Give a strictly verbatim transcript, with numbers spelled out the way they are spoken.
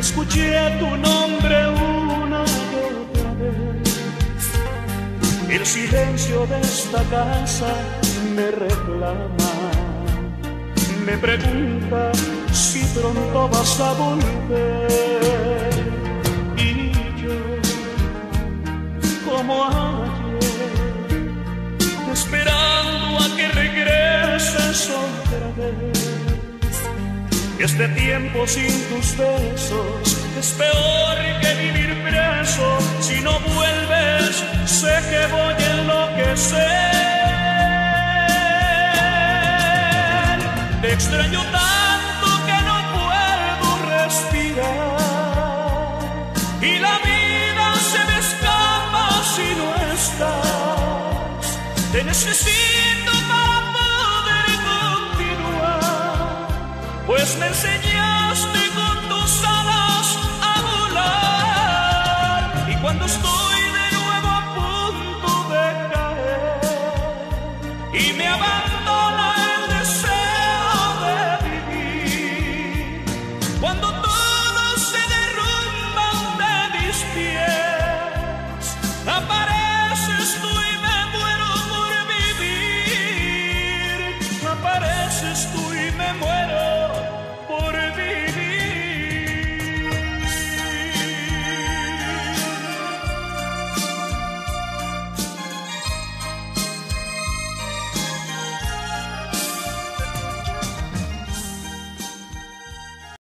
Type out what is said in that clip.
escuché tu nombre una y otra vez. El silencio de esta casa me reclama, me pregunta si pronto vas a volver. Y yo, como ayer, esperando a que regreses otra vez. Este tiempo sin tus besos es peor que vivir preso. Si no vuelves, sé que voy a enloquecer. Te extraño tanto que no puedo respirar, y la vida se me escapa si no estás. Te necesito para poder continuar, pues me enseñaste con tus alas a volar. Y cuando estoy